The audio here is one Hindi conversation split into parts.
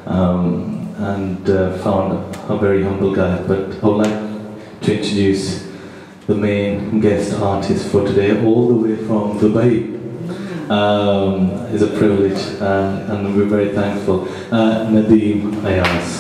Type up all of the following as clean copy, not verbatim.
and found a very humble guy. But I would like to introduce the main guest artist for today, all the way from Dubai. It's a privilege, and we're very thankful. Nadeem Ayaz.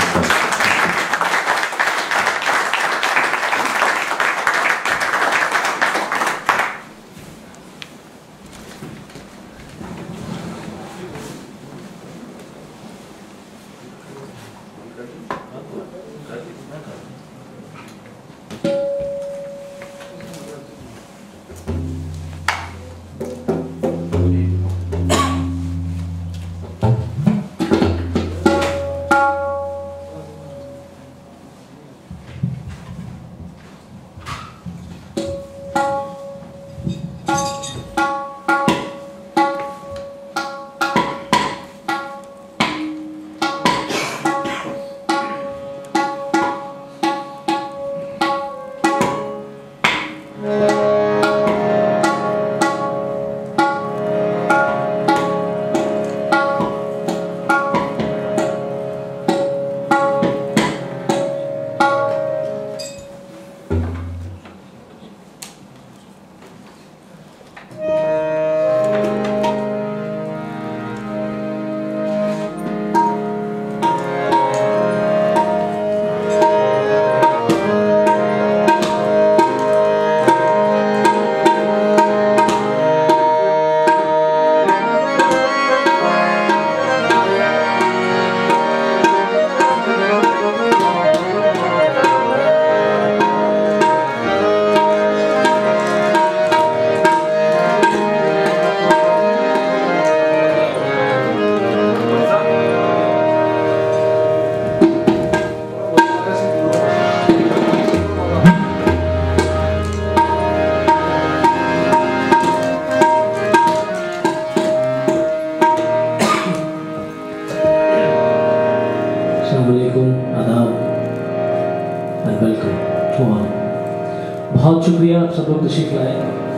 बहुत शुक्रिया आप सब लोग तशरीफ लाए।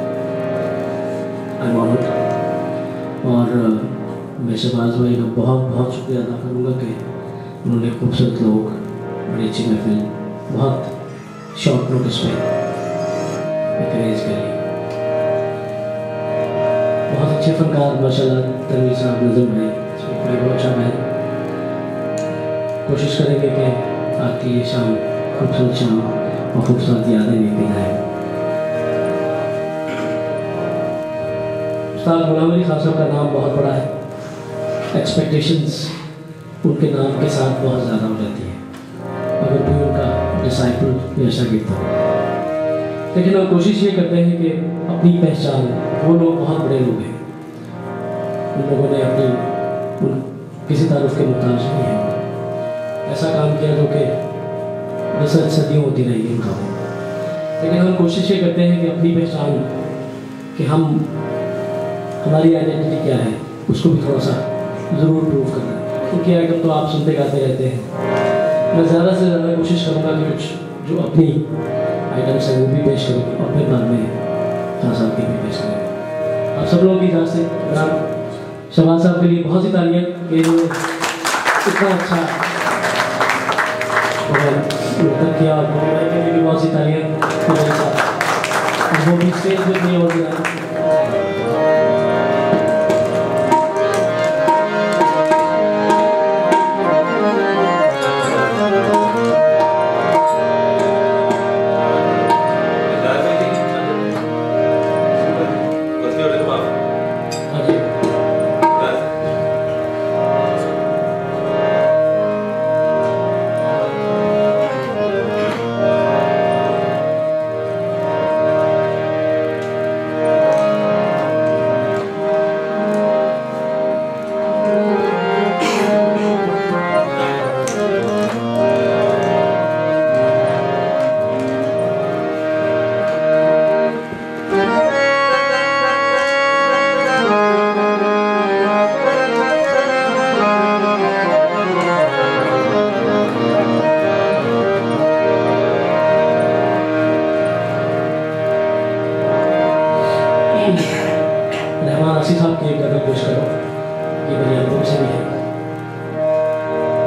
I am honoured. और मैं शहबाज भाई का बहुत बहुत शुक्रिया अदा करूँगा कि उन्होंने खूबसूरत लोग, बड़ी अच्छी महफिल, बहुत शॉर्ट नोटिस पे अरेंज कर ली। बहुत अच्छे फनकार माशाल्लाह, तनवीर साहब, नज़म भाई, बहुत अच्छा है। कोशिश करेंगे कि आपकी ये शाम खूबसूरत शाम और खूबसूरत यादें लेके आए। उस्ताद गुलाम अली खान साहब का नाम बहुत बड़ा है, एक्सपेक्टेशंस उनके नाम के साथ बहुत ज़्यादा हो जाती है अगर कोई उनका डिसाइपल या शागिर्द हो। लेकिन हम कोशिश ये करते हैं कि अपनी पहचान, वो लोग बहुत बड़े लोग हैं, उन लोगों ने अपनी किसी तारुफ के मुताबिक नहीं है, ऐसा काम किया जो कि रिसर्च सदियों होती रहेगी उनका। लेकिन हम कोशिश ये करते हैं कि अपनी पहचान, कि हम हमारी आइडेंटिटी क्या है, उसको भी थोड़ा सा ज़रूर प्रूव करना है। क्योंकि आइटम तो आप सुनते गाते रहते हैं, मैं ज़्यादा से ज़्यादा कोशिश करूँगा कि कुछ जो अपनी आइटम्स हैं वो भी पेश करूँ और फिर बाद में खान साहब की भी पेश करें। आप सब लोगों की इजाज़त से जनाब शहबाज साहब के लिए बहुत सी तालियां कि इतना अच्छा किया, और के लिए भी बहुत सी तालियां, वो भी स्टेज पर नहीं हो गया। रहमान आसिफ साहब की एक गज़ल पेश करो, ये मेरी एल्बम से भी है।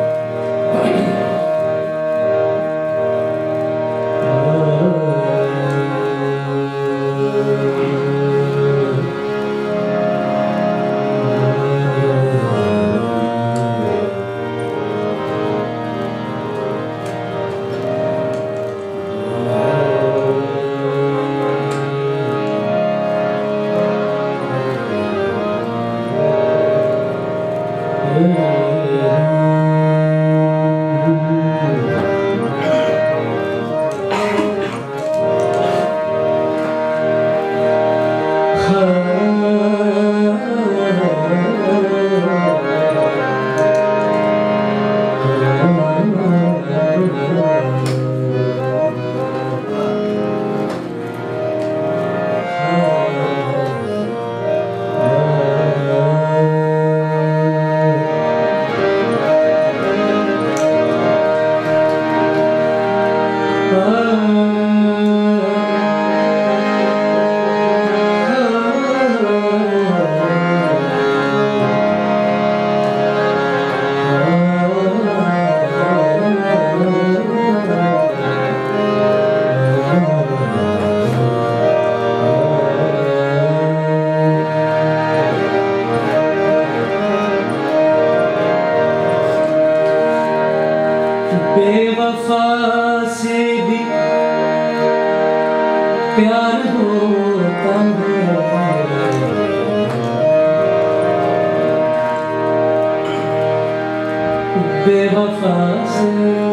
बेवफा से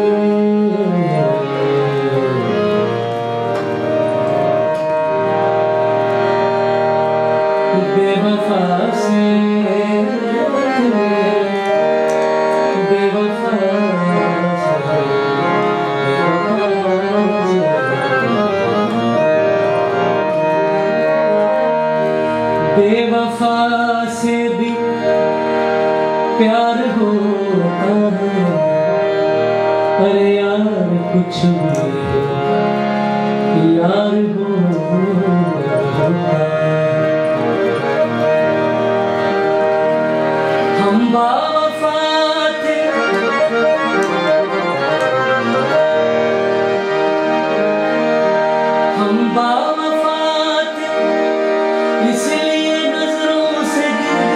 बेवफा से बेवफा बेवफा से भी प्यार होता है। अरे यार कुछ भी यार होता है। हम बावफा थे हम बावफा थे इसलिए नजरों से गिर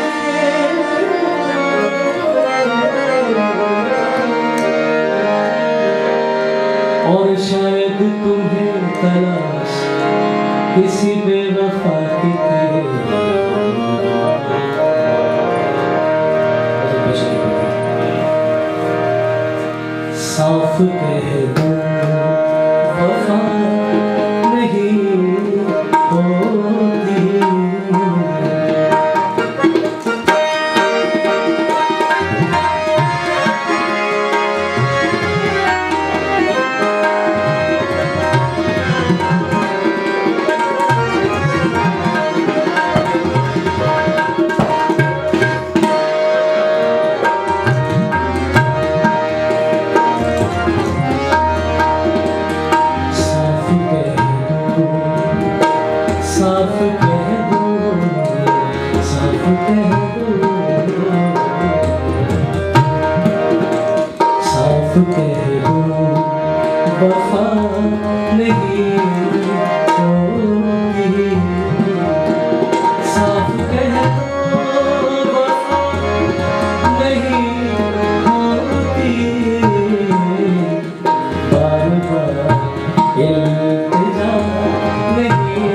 और शायद तुम्हें तलाश किसी बेवफा की थी। साफ कह दो वफा नहीं होती। साफ कह दो साफ कह दो साफ कह दो वफा नहीं होती। साफ कह दो वफा नहीं होती। बार बार इल्तिजा नहीं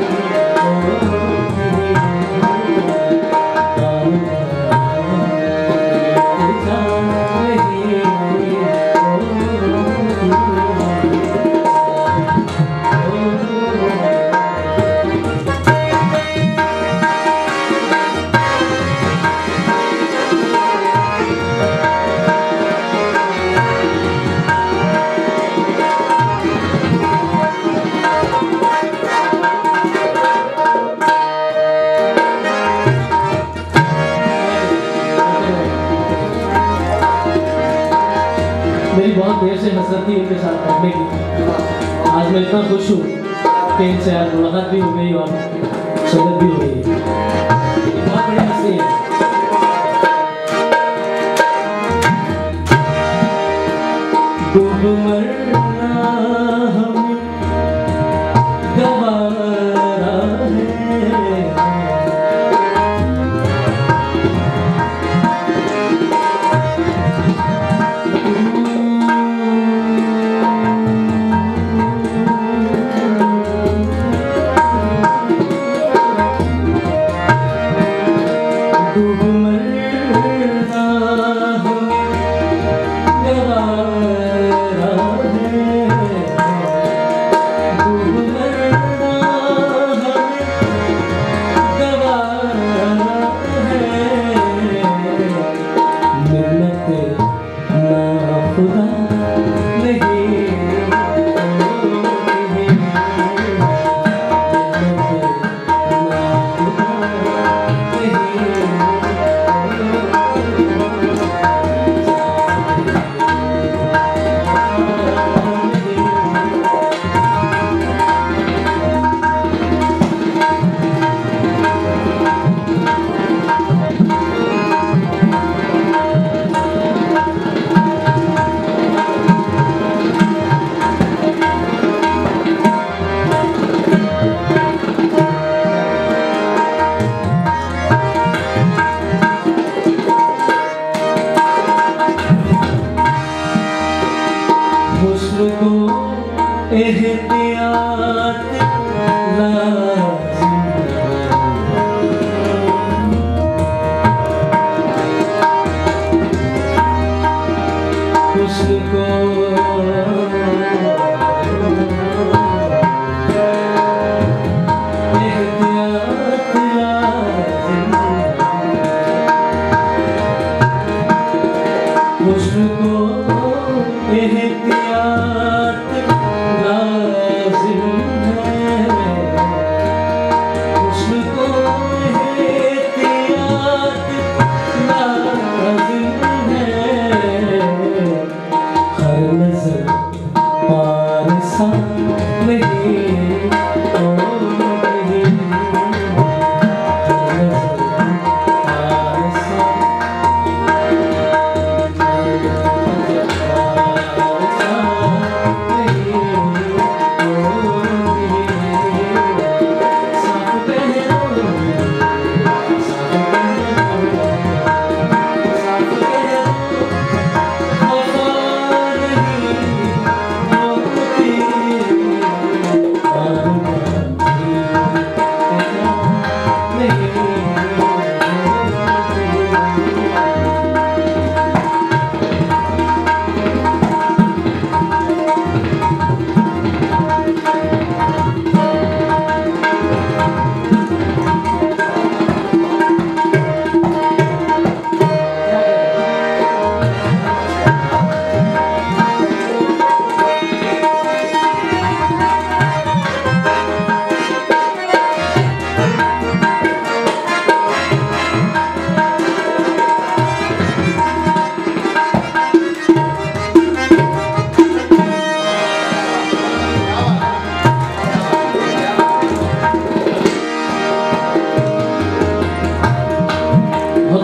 मेरी बहुत देर से हसरत थी इनके साथ बैठने की। आज मैं इतना खुश हूँ कि इनसे आज मुलाकात भी हो गई और संगत भी हो गई। बहुत बड़ी हस्ती है। डूब मरना हमें गवारा है।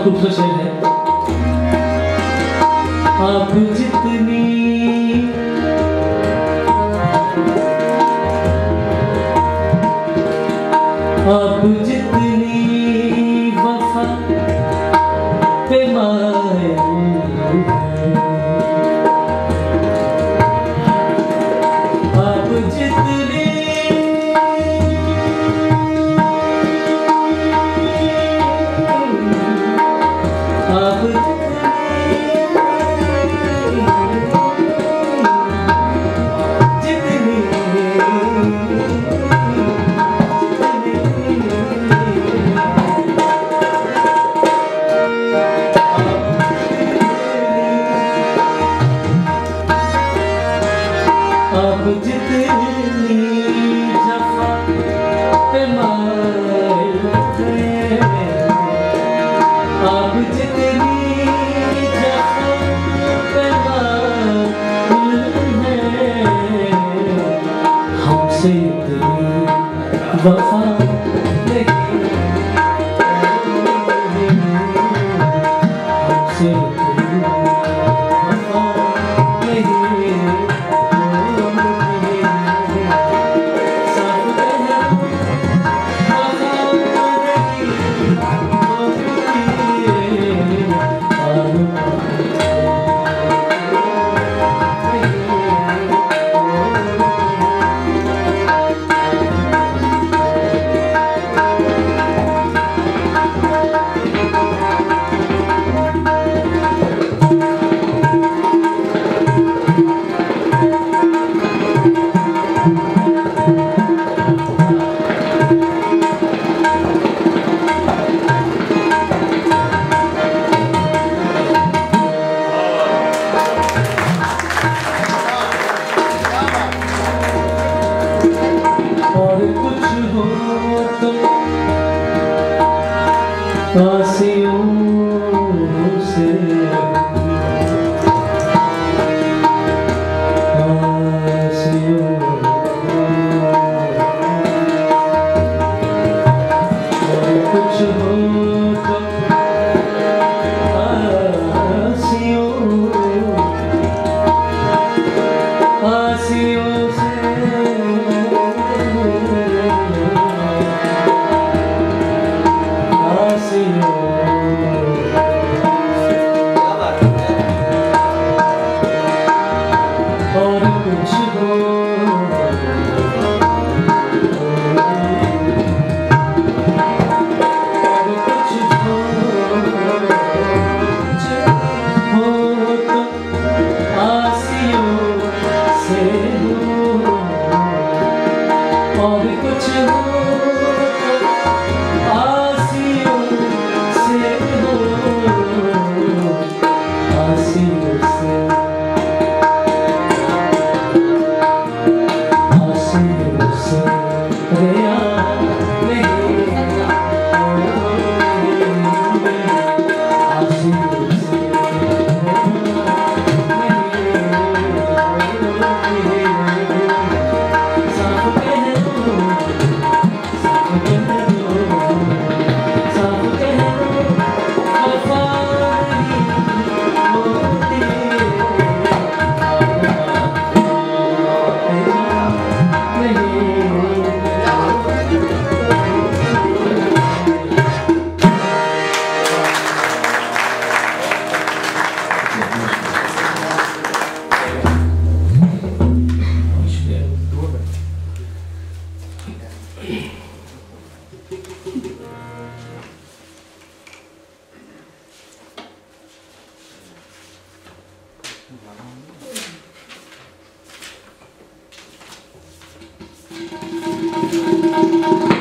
खूबसूरत शेर है। आप जितनी वफा पे मायूं आप जितनी जफ़ा पे मायूं आप जितनी जफ़ा पे मायूं हमसे इतनी वफा नहीं हमसे इतनी वफा नहीं आसियों से आसियों और कुछ हो तो आसियों आसियों से और कुछ हो तो आसियों से हो और कुछ हो आसियों से हो आसियों से Thank you.